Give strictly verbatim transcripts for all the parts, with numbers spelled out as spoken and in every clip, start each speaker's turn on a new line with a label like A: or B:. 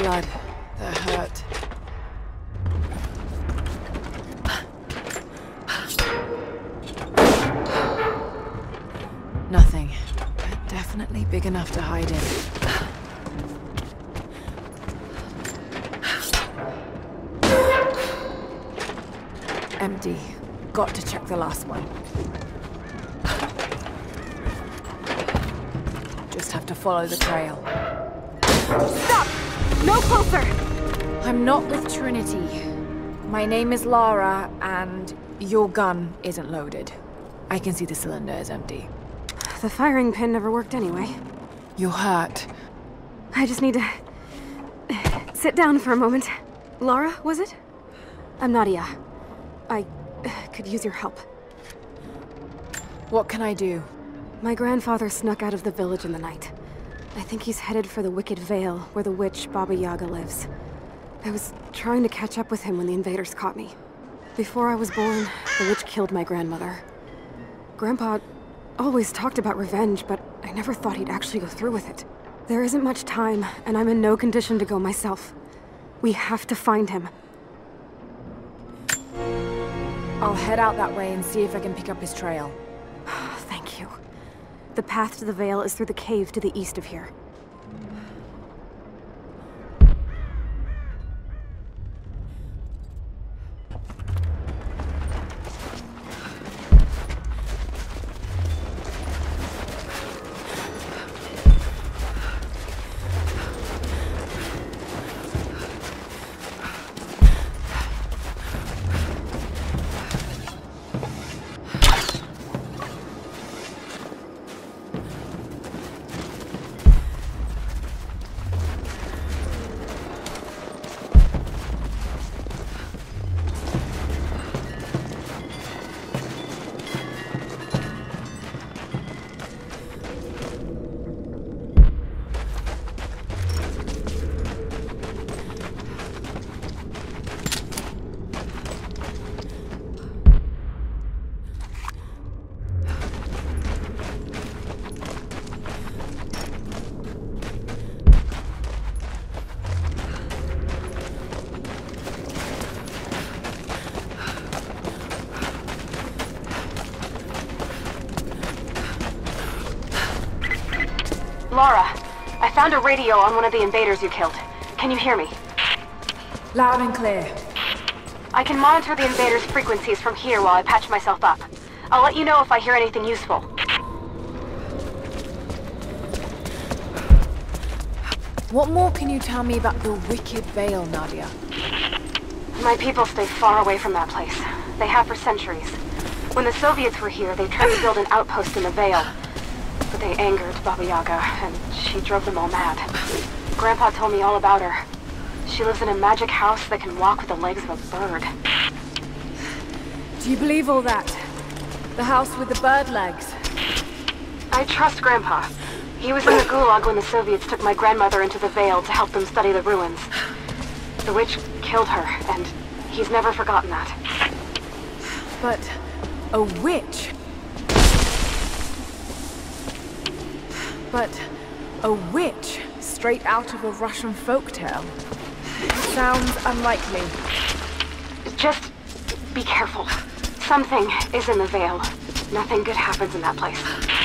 A: blood. That hurt. Nothing. But definitely big enough to hide in. Empty. Got to check the last one. Just have to follow the trail.
B: Stop! No closer!
A: I'm not with Trinity. My name is Lara, and your gun isn't loaded. I can see the cylinder is empty.
B: The firing pin never worked anyway.
A: You're hurt.
B: I just need to... sit down for a moment. Lara, was it? I'm Nadia. I could use your help.
A: What can I do?
B: My grandfather snuck out of the village in the night. I think he's headed for the Wicked Vale, where the witch Baba Yaga lives. I was trying to catch up with him when the invaders caught me. Before I was born, the witch killed my grandmother. Grandpa always talked about revenge, but I never thought he'd actually go through with it. There isn't much time, and I'm in no condition to go myself. We have to find him.
A: I'll head out that way and see if I can pick up his trail.
B: Thank you. The path to the Vale is through the cave to the east of here.
C: Lara, I found a radio on one of the invaders you killed. Can you hear me?
A: Loud and clear.
C: I can monitor the invaders' frequencies from here while I patch myself up. I'll let you know if I hear anything useful.
A: What more can you tell me about the Wicked Vale, Nadia?
C: My people stay far away from that place. They have for centuries. When the Soviets were here, they tried to build an outpost in the Vale. But they angered Baba Yaga, and she drove them all mad. Grandpa told me all about her. She lives in a magic house that can walk with the legs of a bird.
A: Do you believe all that? The house with the bird legs?
C: I trust Grandpa. He was in the Gulag when the Soviets took my grandmother into the Vale to help them study the ruins. The witch killed her, and he's never forgotten that.
A: But a witch? But a witch straight out of a Russian folktale? Sounds unlikely.
C: Just be careful. Something is in the Vale. Nothing good happens in that place.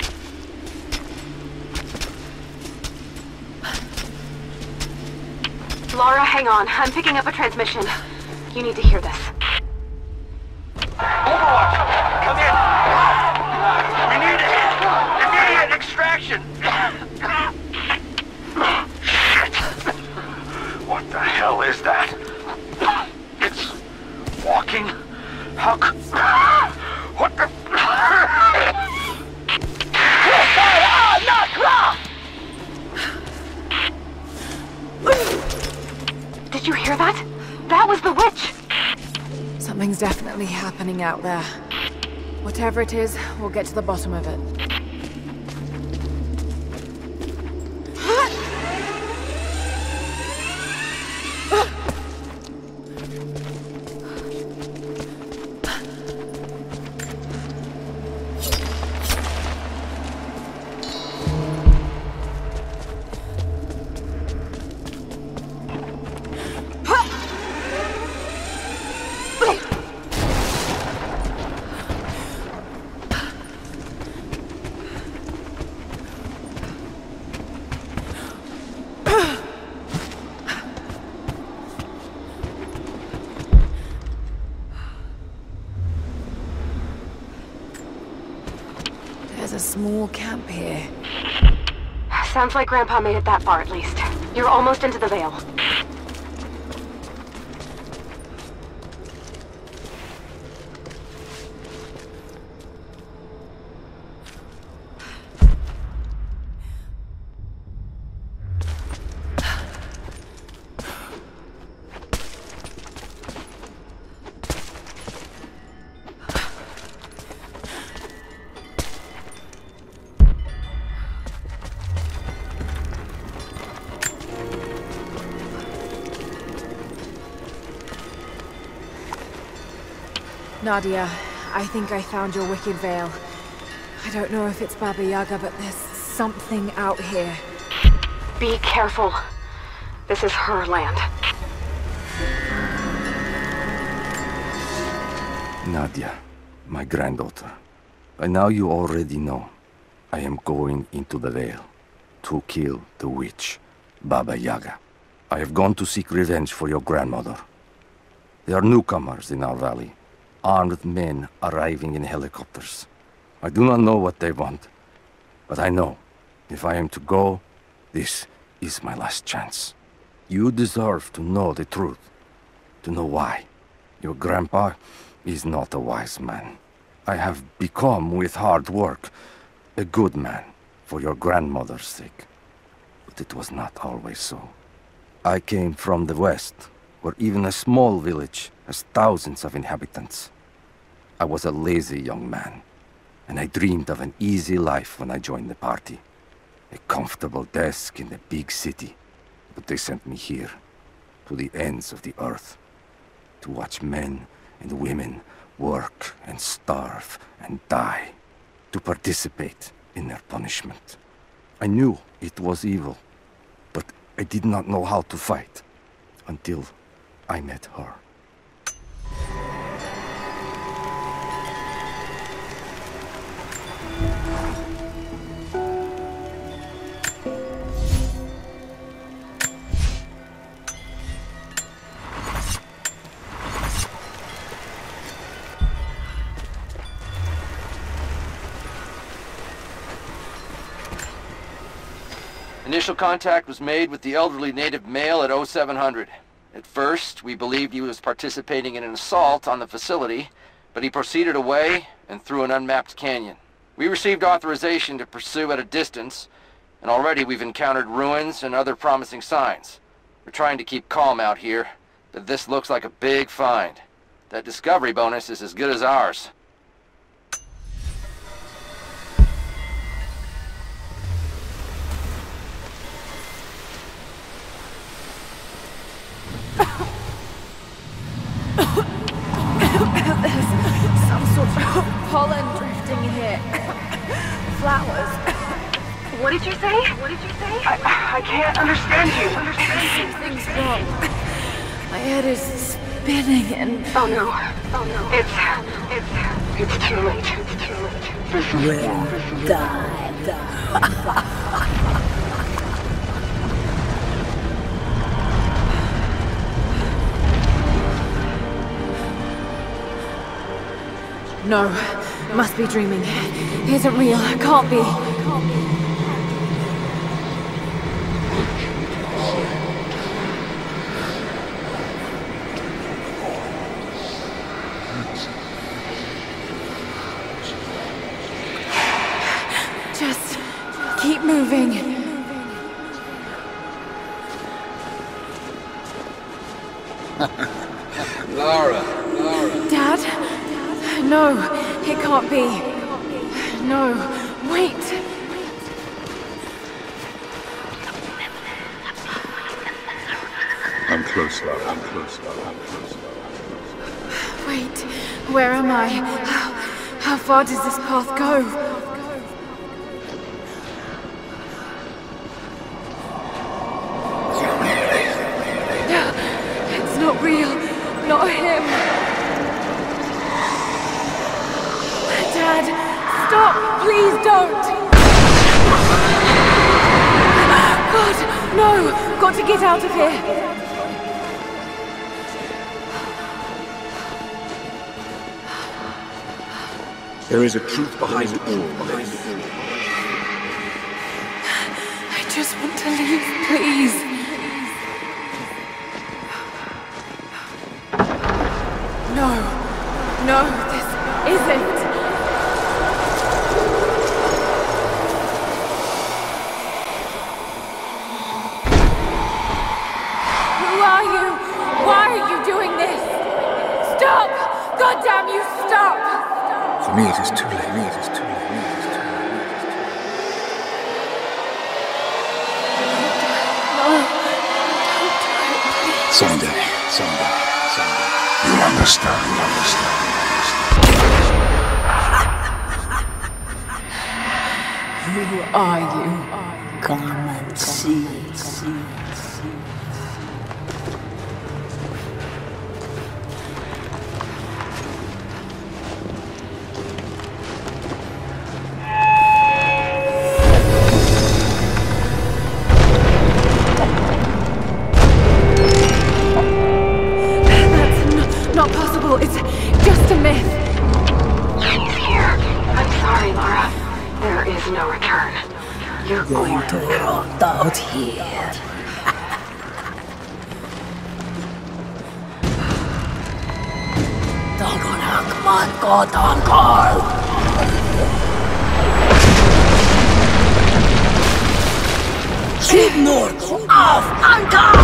C: Lara, hang on. I'm picking up a transmission. You need to hear this.
D: Overwatch! Come in! We need immediate extraction! Shit! What the hell is that? It's walking? How c- What the-
C: Did you hear that? That was the witch!
A: Something's definitely happening out there. Whatever it is, we'll get to the bottom of it. There's a small camp here.
C: Sounds like Grandpa made it that far at least. You're almost into the Vale.
A: Nadia, I think I found your Wicked Vale. I don't know if it's Baba Yaga, but there's something out here.
C: Be careful. This is her land.
E: Nadia, my granddaughter. By now you already know. I am going into the Vale to kill the witch, Baba Yaga. I have gone to seek revenge for your grandmother. There are newcomers in our valley. Armed men arriving in helicopters. I do not know what they want, but I know, if I am to go, this is my last chance. You deserve to know the truth, to know why. Your grandpa is not a wise man. I have become, with hard work, a good man for your grandmother's sake. But it was not always so. I came from the west, where even a small village has thousands of inhabitants. I was a lazy young man, and I dreamed of an easy life when I joined the party. A comfortable desk in the big city. But they sent me here, to the ends of the earth, to watch men and women work and starve and die, to participate in their punishment. I knew it was evil, but I did not know how to fight, until I met her.
F: Initial contact was made with the elderly native male at oh seven hundred. At first, we believed he was participating in an assault on the facility, but he proceeded away and through an unmapped canyon. We received authorization to pursue at a distance, and already we've encountered ruins and other promising signs. We're trying to keep calm out here, but this looks like a big find. That discovery bonus is as good as ours.
A: Some sort of pollen drifting here. Flowers.
C: What did you say? What did you say?
D: I, I can't understand you.
A: Something's wrong. My head is spinning and...
C: Oh no. Oh no. It's... It's... It's too late. It's too late.
G: Well, die, die.
A: No, must be dreaming. Isn't real, can't be. Just keep moving.
F: Lara, Lara.
A: Dad? No, it can't be. No, wait.
H: I'm close, Lara. I'm close, Lara. I'm close, Lara.
A: Wait, where am I? How, how far does this path go? It's not real. Not him. Dad, stop! Please don't! God, no! Got to get out of here!
H: There is a truth behind it all.
A: I just want to leave, please. No. No, this isn't. Who are you? Why are you doing this? Stop! God damn you, stop!
H: For me, it is too late. For me, it is too late. It is too late. Someday, someday, someday. You understand, you understand, you understand.
A: Who are you?
G: Come and see.
A: Not possible. It's just a myth.
C: He's here. I'm sorry, Lara. There is no return. You're
G: Going
C: going
G: to rot out here. Dagon Hakman Godan Karl. Sidnord auf Anker!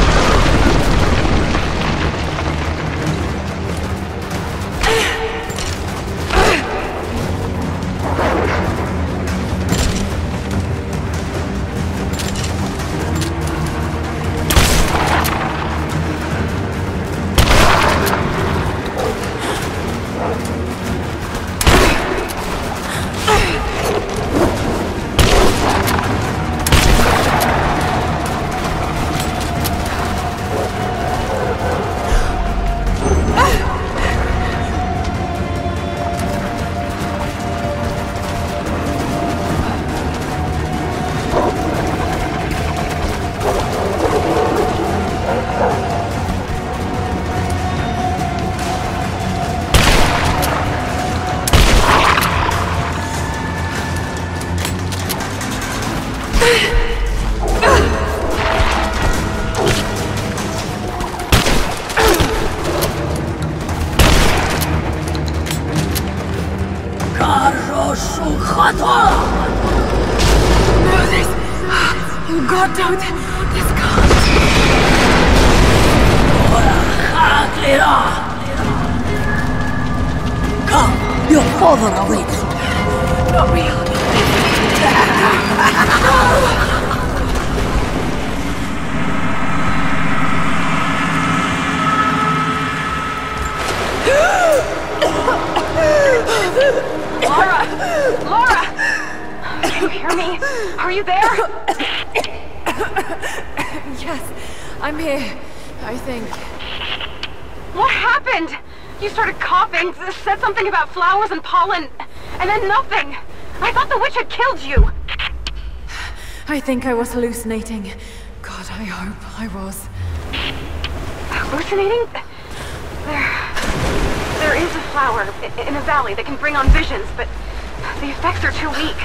A: God, don't! This can't!
G: Come, your father awaits.
A: Not real.
C: Lara! Lara! Can you hear me? Are you there?
A: Yes, I'm here, I think.
C: What happened? You started coughing, said something about flowers and pollen, and then nothing. I thought the witch had killed you.
A: I think I was hallucinating. God, I hope I was.
C: Hallucinating? There... There is a flower in a valley that can bring on visions, but the effects are too weak.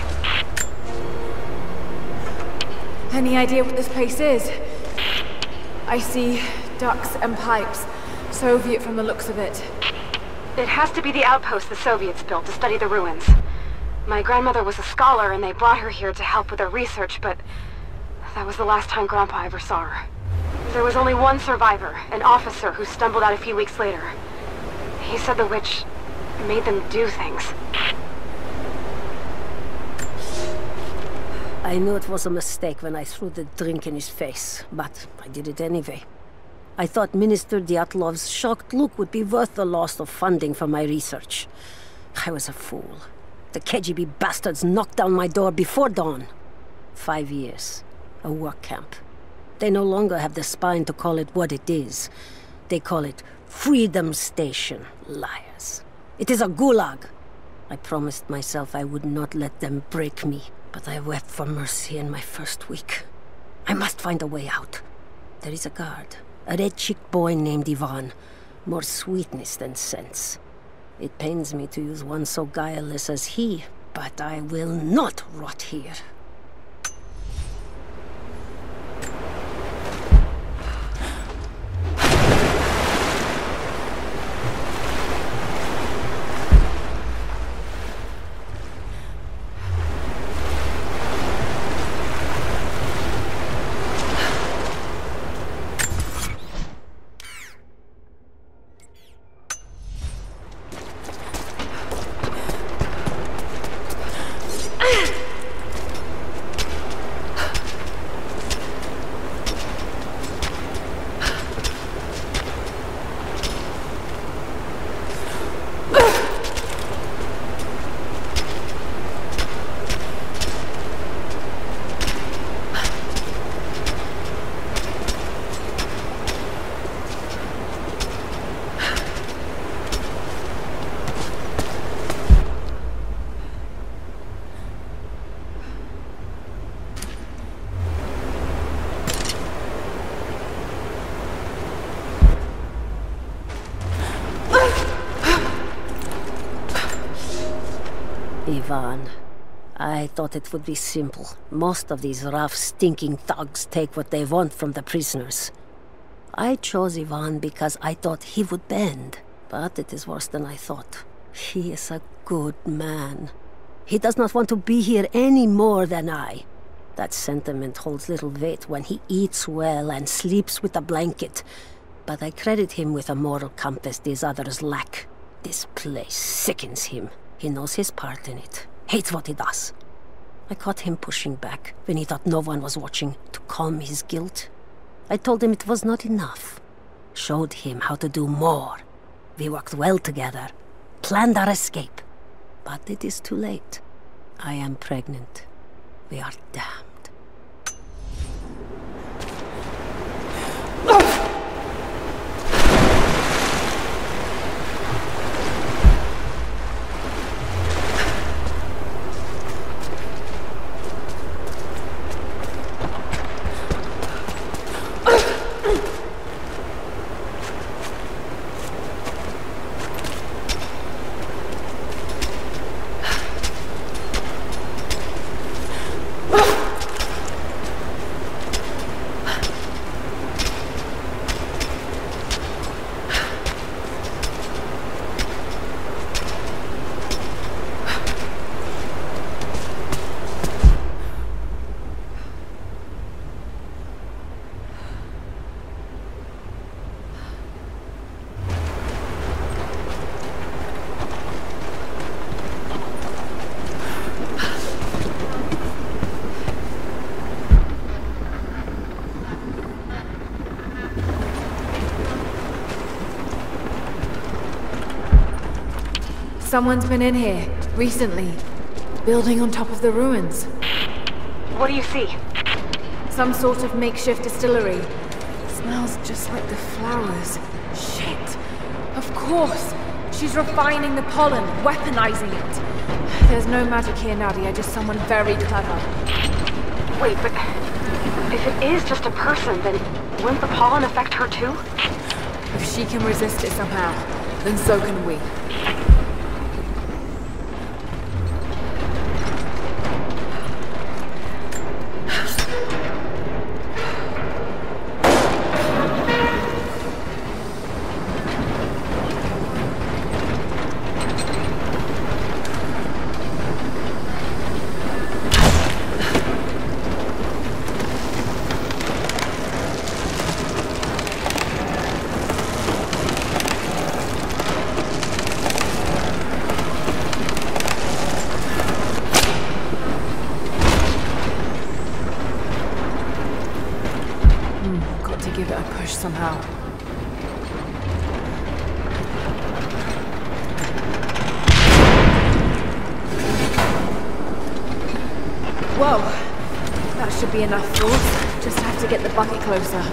A: Any idea what this place is? I see ducts and pipes. Soviet from the looks of it.
C: It has to be the outpost the Soviets built to study the ruins. My grandmother was a scholar and they brought her here to help with her research, but that was the last time Grandpa ever saw her. There was only one survivor, an officer who stumbled out a few weeks later. He said the witch made them do things.
G: I knew it was a mistake when I threw the drink in his face, but I did it anyway. I thought Minister Dyatlov's shocked look would be worth the loss of funding for my research. I was a fool. The K G B bastards knocked down my door before dawn. Five years. A work camp. They no longer have the spine to call it what it is. They call it Freedom Station. Liars. It is a gulag. I promised myself I would not let them break me, but I wept for mercy in my first week. I must find a way out. There is a guard. A red-cheeked boy named Ivan. More sweetness than sense. It pains me to use one so guileless as he, but I will not rot here. Ivan, I thought it would be simple. Most of these rough, stinking thugs take what they want from the prisoners. I chose Ivan because I thought he would bend, but it is worse than I thought. He is a good man. He does not want to be here any more than I. That sentiment holds little weight when he eats well and sleeps with a blanket, but I credit him with a moral compass these others lack. This place sickens him. He knows his part in it, hates what he does. I caught him pushing back when he thought no one was watching to calm his guilt. I told him it was not enough. Showed him how to do more. We worked well together, planned our escape. But it is too late. I am pregnant. We are damned.
A: Someone's been in here, recently. Building on top of the ruins.
C: What do you see?
A: Some sort of makeshift distillery. Smells just like the flowers. Shit. Of course! She's refining the pollen, weaponizing it. There's no magic here, Nadia, just someone very clever.
C: Wait, but... if it is just a person, then wouldn't the pollen affect her too?
A: If she can resist it somehow, then so can we. Somehow. Whoa! That should be enough force. Just have to get the bucket closer.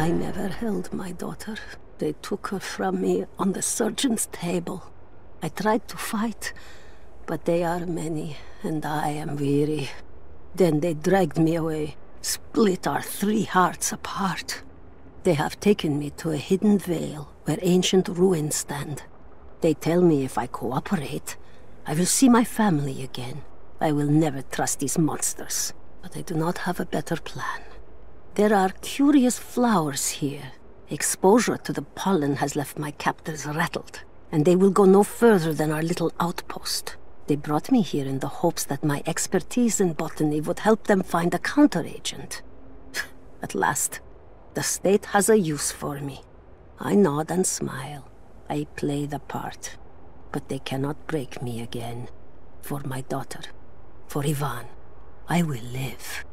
G: I never held my daughter. They took her from me on the surgeon's table. I tried to fight, but they are many, and I am weary. Then they dragged me away, split our three hearts apart. They have taken me to a hidden vale where ancient ruins stand. They tell me if I cooperate, I will see my family again. I will never trust these monsters, but I do not have a better plan. There are curious flowers here. Exposure to the pollen has left my captors rattled, and they will go no further than our little outpost. They brought me here in the hopes that my expertise in botany would help them find a counteragent. At last, the state has a use for me. I nod and smile. I play the part. But they cannot break me again. For my daughter, for Ivan, I will live.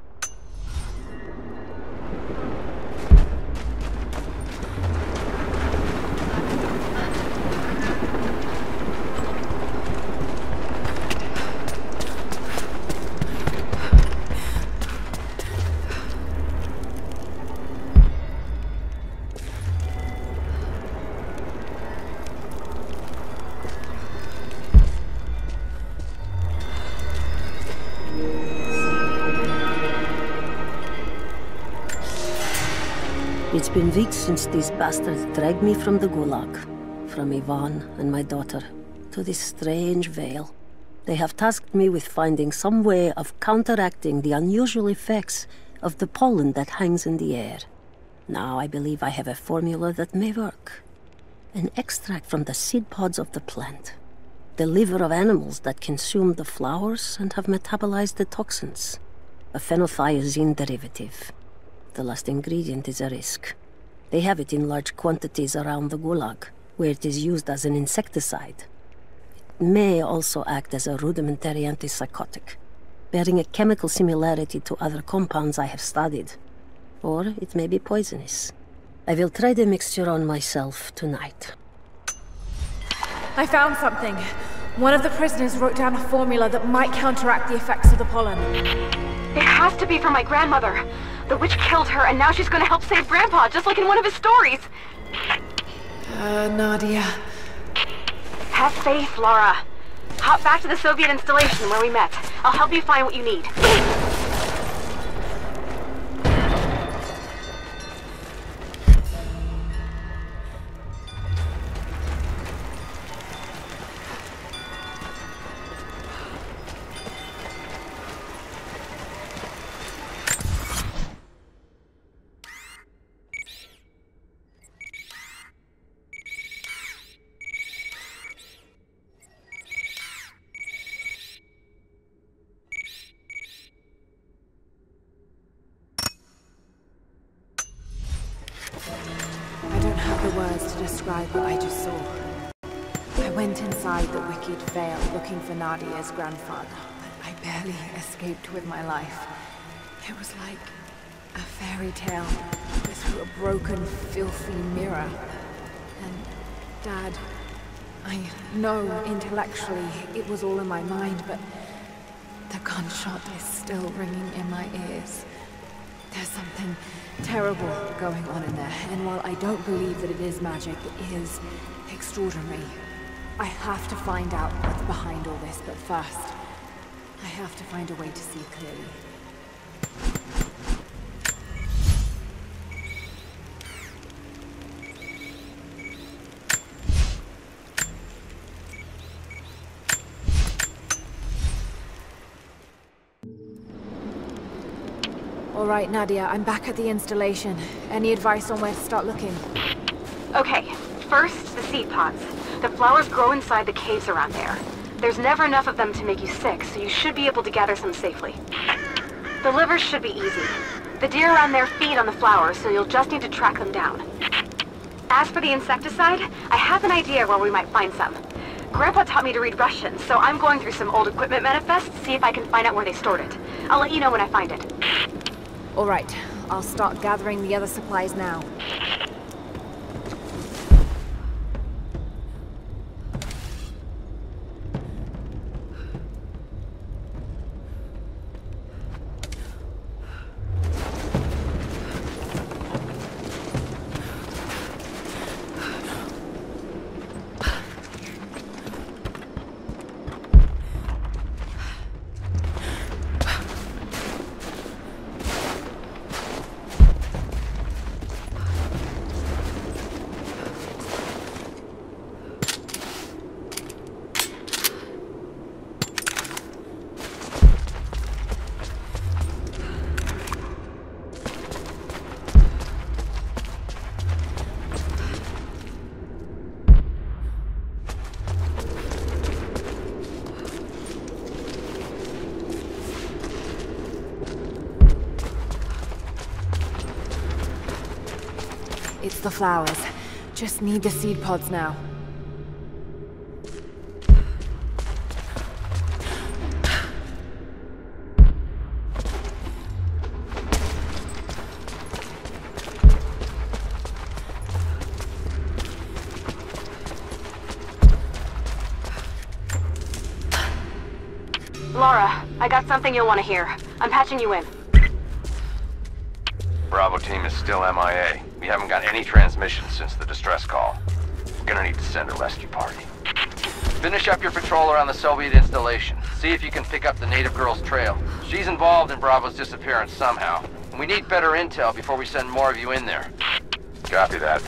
G: It's been weeks since these bastards dragged me from the Gulag, from Ivan and my daughter, to this strange vale. They have tasked me with finding some way of counteracting the unusual effects of the pollen that hangs in the air. Now I believe I have a formula that may work. An extract from the seed pods of the plant. The liver of animals that consume the flowers and have metabolized the toxins. A phenothiazine derivative. The last ingredient is a risk. They have it in large quantities around the Gulag, where it is used as an insecticide. It may also act as a rudimentary antipsychotic, bearing a chemical similarity to other compounds I have studied. Or it may be poisonous. I will try the mixture on myself tonight.
A: I found something. One of the prisoners wrote down a formula that might counteract the effects of the pollen.
C: It has to be for my grandmother. The witch killed her, and now she's gonna help save Grandpa, just like in one of his stories.
A: Uh, Nadia.
C: Have faith, Laura. Hop back to the Soviet installation where we met. I'll help you find what you need.
A: Words to describe what I just saw. I went inside the wicked vale looking for Nadia's grandfather, but I barely escaped with my life. It was like a fairy tale through a broken, filthy mirror. And Dad, I know intellectually it was all in my mind, but the gunshot is still ringing in my ears. There's something terrible going on in there, and while I don't believe that it is magic, it is extraordinary. I have to find out what's behind all this, but first, I have to find a way to see clearly. All right, Nadia, I'm back at the installation. Any advice on where to start looking?
C: Okay, first, the seed pods. The flowers grow inside the caves around there. There's never enough of them to make you sick, so you should be able to gather some safely. The livers should be easy. The deer around there feed on the flowers, so you'll just need to track them down. As for the insecticide, I have an idea where we might find some. Grandpa taught me to read Russian, so I'm going through some old equipment manifests to see if I can find out where they stored it. I'll let you know when I find it.
A: All right, I'll start gathering the other supplies now. It's the flowers. Just need the seed pods now.
C: Laura, I got something you'll want to hear. I'm patching you in.
F: Bravo team is still M I A. We haven't got any transmissions since the distress call. We're gonna need to send a rescue party. Finish up your patrol around the Soviet installation. See if you can pick up the native girl's trail. She's involved in Bravo's disappearance somehow. And we need better intel before we send more of you in there. Copy that.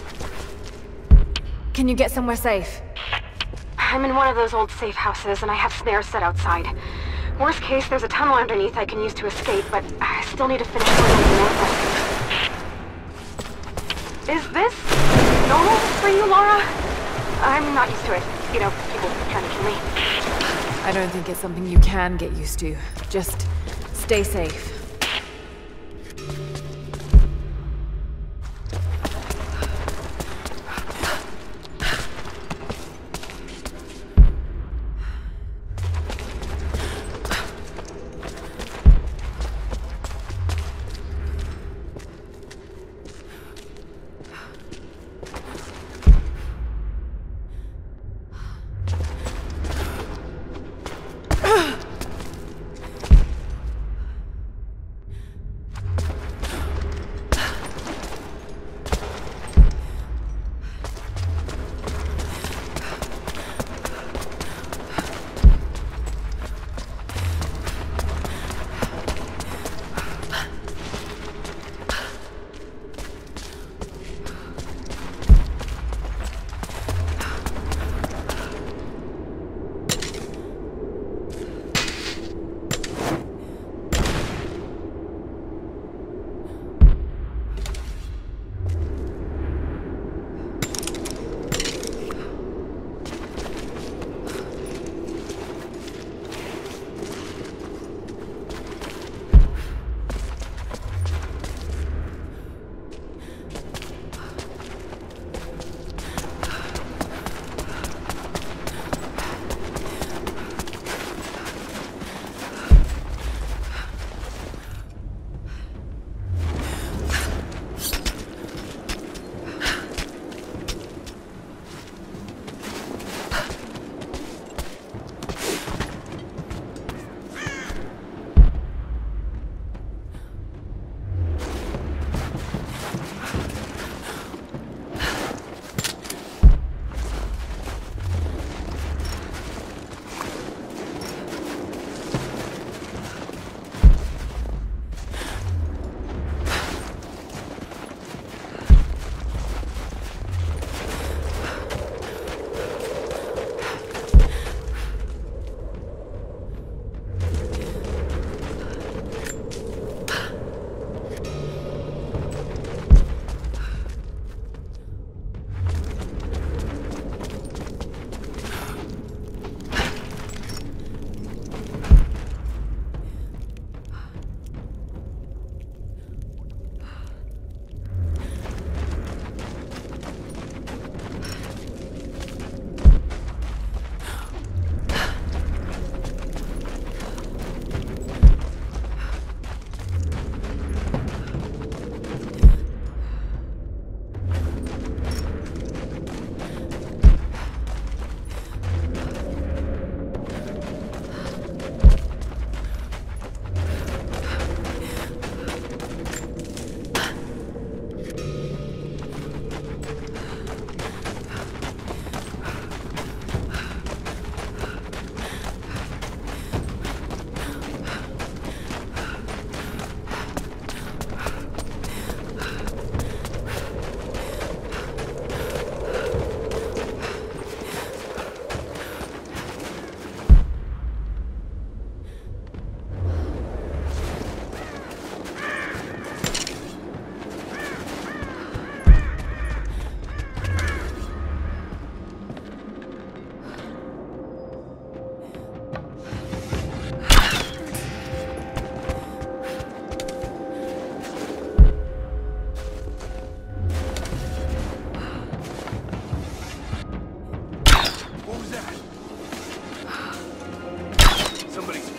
A: Can you get somewhere safe?
C: I'm in one of those old safe houses, and I have snares set outside. Worst case, there's a tunnel underneath I can use to escape, but I still need to finish going on the northwest. Is this normal for you, Laura? I'm not used to it. You know, people trying to kill me.
A: I don't think it's something you can get used to. Just stay safe.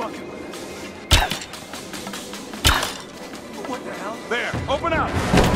H: fucking with us. What the hell? There, open up!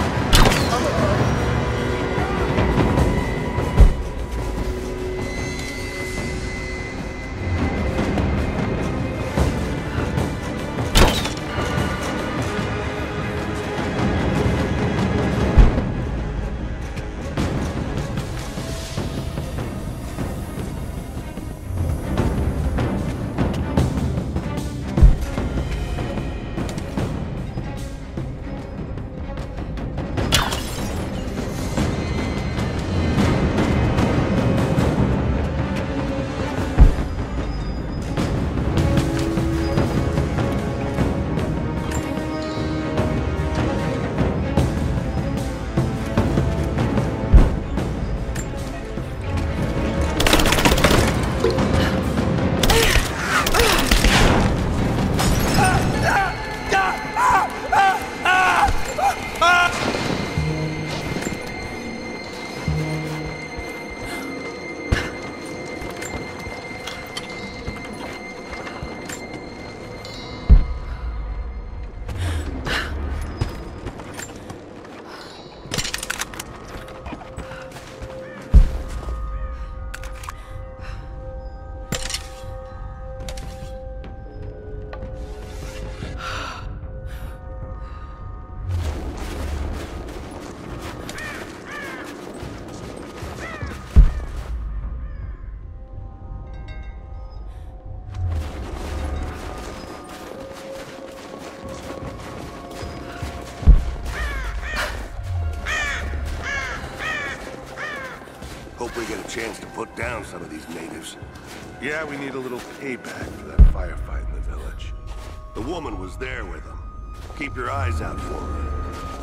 I: Hope we get a chance to put down some of these natives.
H: Yeah, we need a little payback for that firefight in the village.
I: The woman was there with them. Keep your eyes out for her.